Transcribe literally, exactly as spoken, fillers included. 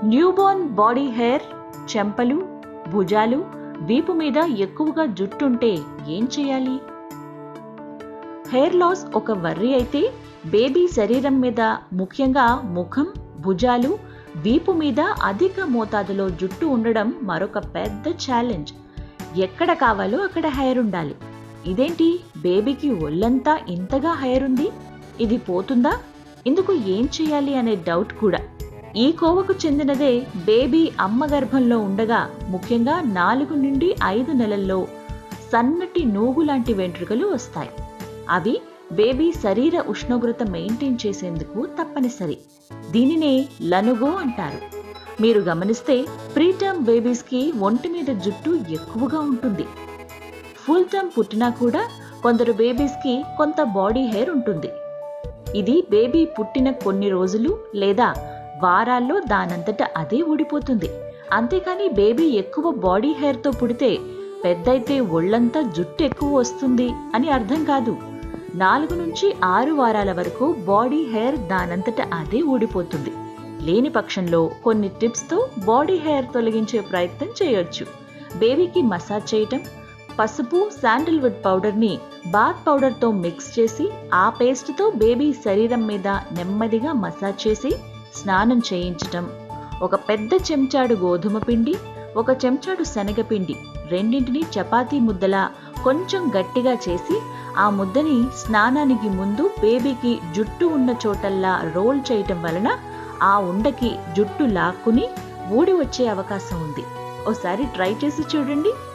Newborn body hair, చెంపలు, భుజాలు, వీపు మీద ఎక్కువగా జుట్టుంటే ఏం చేయాలి? హెయిర్ లాస్ ఒక వర్రీ అయితే బేబీ శరీరం మీద, ముఖ్యంగా ముఖం, భుజాలు, వీపు మీద అధిక మోతాదులో జుట్టు ఉండడం మరొక పెద్ద ఛాలెంజ్. ఎక్కడ కావాలో అక్కడ హెయిర్ ఉండాలి. ఇదేంటి, బేబీకి ఒళ్ళంతా ఇంతగా హెయిర్ ఉంది, ఇది పోతుందా, ఇందుకు ఏం చేయాలి అనే డౌట్ కూడా. ఈ కోవకు చెందినదే బేబీ అమ్మ గర్భంలో ఉండగా ముఖ్యంగా నాలుగు నుండి ఐదు నెలల్లో సన్నటి నూగు లాంటి వెంట్రుకలు వస్తాయి. అవి బేబీ శరీర ఉష్ణోగ్రత మెయింటైన్ చేసేందుకు తప్పనిసరి. దీనినే లనుగో అంటారు. మీరు గమనిస్తే ప్రీటర్మ్ బేబీస్కి ఒంటి మీద జుట్టు ఎక్కువగా ఉంటుంది. ఫుల్ టర్మ్ పుట్టినా కూడా కొందరు బేబీస్కి కొంత బాడీ హెయిర్ ఉంటుంది. ఇది బేబీ పుట్టిన కొన్ని రోజులు లేదా వారాల్లో దానంతట అదే ఊడిపోతుంది. అంతేకాని బేబీ ఎక్కువ బాడీ హెయిర్తో పుడితే పెద్దయితే ఒళ్ళంతా జుట్టు ఎక్కువ వస్తుంది అని అర్థం కాదు. నాలుగు నుంచి ఆరు వారాల వరకు బాడీ హెయిర్ దానంతట అదే ఊడిపోతుంది. లేని పక్షంలో కొన్ని టిప్స్తో బాడీ హెయిర్ తొలగించే ప్రయత్నం చేయొచ్చు. బేబీకి మసాజ్ చేయటం, పసుపు, శాండల్వుడ్ పౌడర్ని బాత్ పౌడర్తో మిక్స్ చేసి ఆ పేస్ట్తో బేబీ శరీరం మీద నెమ్మదిగా మసాజ్ చేసి స్నానం చేయించటం, ఒక పెద్ద చెంచాడు గోధుమ పిండి, ఒక చెంచాడు శనగపిండి రెండింటిని చపాతీ ముద్దలా కొంచెం గట్టిగా చేసి ఆ ముద్దని స్నానానికి ముందు బేబీకి జుట్టు ఉన్న చోటల్లా రోల్ చేయటం వలన ఆ ఉండకి జుట్టు లాక్కుని ఊడి వచ్చే అవకాశం ఉంది. ఓసారి ట్రై చేసి చూడండి.